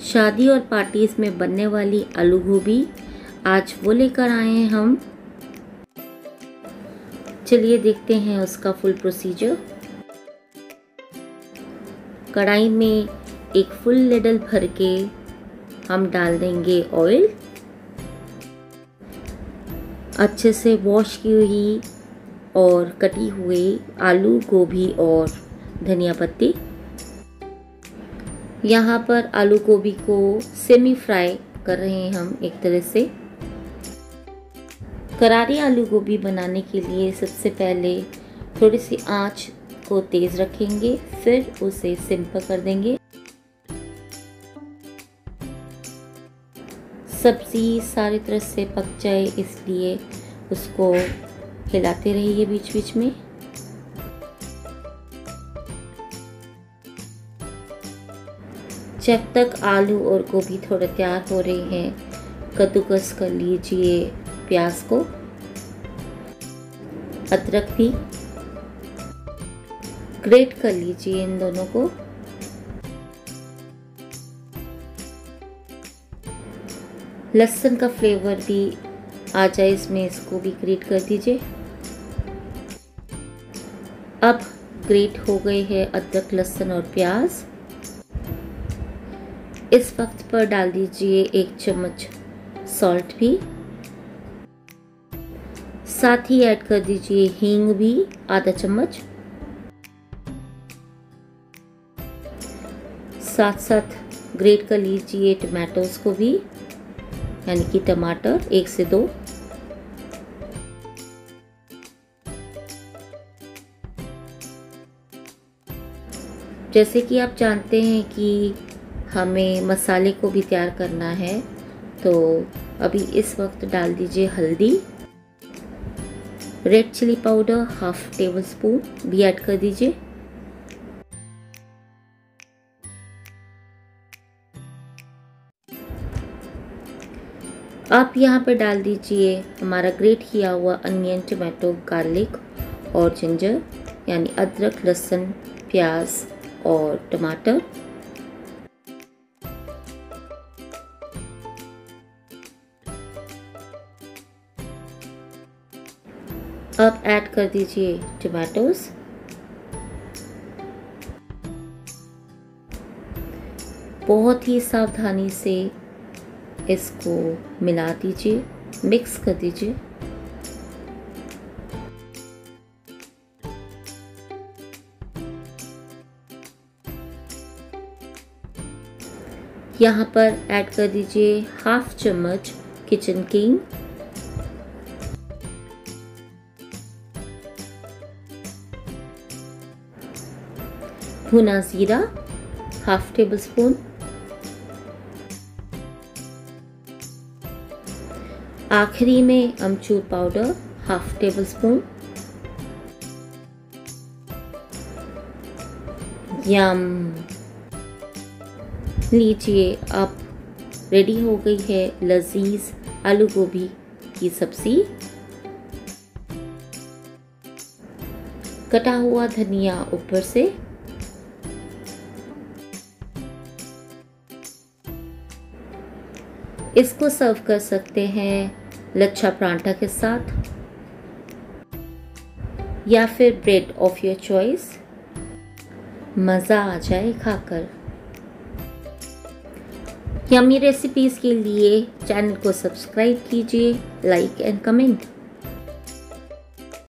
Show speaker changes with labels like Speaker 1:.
Speaker 1: शादी और पार्टीज में बनने वाली आलू गोभी आज वो लेकर आए हैं हम। चलिए देखते हैं उसका फुल प्रोसीजर। कढ़ाई में एक फुल लेडल भर के हम डाल देंगे ऑयल। अच्छे से वॉश की हुई और कटी हुई आलू गोभी और धनिया पत्ती। यहाँ पर आलू गोभी को सेमी फ्राई कर रहे हैं हम एक तरह से। करारी आलू गोभी बनाने के लिए सबसे पहले थोड़ी सी आंच को तेज रखेंगे, फिर उसे सिम पर कर देंगे। सब्जी सारी तरह से पक जाए इसलिए उसको हिलाते रहिए बीच बीच में। जब तक आलू और गोभी थोड़ा तैयार हो रहे हैं, कद्दूकस कर लीजिए प्याज को, अदरक भी ग्रेट कर लीजिए इन दोनों को। लहसुन का फ्लेवर भी आ जाए इसमें, इसको भी ग्रेट कर दीजिए। अब ग्रेट हो गए हैं अदरक, लहसुन और प्याज। इस वक्त पर डाल दीजिए 1 चम्मच सॉल्ट भी, साथ ही ऐड कर दीजिए हींग भी आधा चम्मच। साथ साथ ग्रेट कर लीजिए टमाटोज को भी, यानी कि टमाटर 1 से 2। जैसे कि आप जानते हैं कि हमें मसाले को भी तैयार करना है, तो अभी इस वक्त डाल दीजिए हल्दी, red chili powder 1/2 tablespoon भी ऐड कर दीजिए। आप यहाँ पर डाल दीजिए हमारा ग्रेट किया हुआ अनियन, टमाटो, गार्लिक और जिंजर, यानी अदरक, लहसुन, प्याज और टमाटर। अब ऐड कर दीजिए टमाटोज। बहुत ही सावधानी से इसको मिला दीजिए, मिक्स कर दीजिए। यहाँ पर ऐड कर दीजिए 1/2 चम्मच किचन किंग, भुना जीरा 1/2 टेबल स्पून, आखिरी में amchur powder 1/2 tablespoon. Yum, लीजिए अब रेडी हो गई है लजीज आलू गोभी की सब्जी। कटा हुआ धनिया ऊपर से। इसको सर्व कर सकते हैं लच्छा परांठा के साथ या फिर ब्रेड ऑफ योर चॉइस। मज़ा आ जाए खाकर। यम्मी रेसिपीज़ के लिए चैनल को सब्सक्राइब कीजिए, लाइक एंड कमेंट।